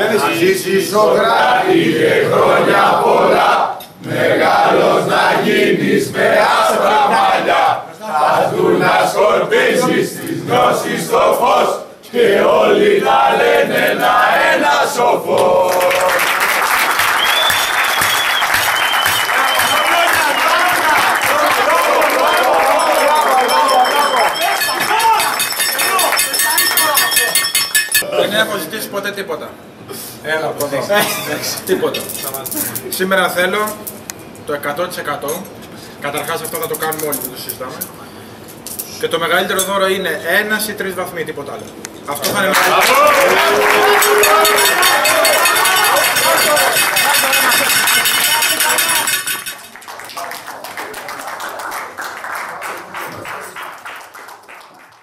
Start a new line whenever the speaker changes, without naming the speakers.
ζήσεις Σοκράτη και χρόνια πολλά, μεγάλος να γίνεις με άσπρα μαλλιά. Ας δουν να σκορπίσεις της γνώσης το φως και όλοι να λένε ένα σοφός.
Δεν έχω ζητήσει ποτέ τίποτα. Έλα από εδώ. Τίποτα. Σήμερα θέλω το 100%. Καταρχάς αυτό θα το κάνουμε όλοι, δεν το συζητάμε. Και το μεγαλύτερο δώρο είναι 1 ή 3 βαθμοί, τίποτα άλλο. Αυτό θα είναι μεγαλύτερο.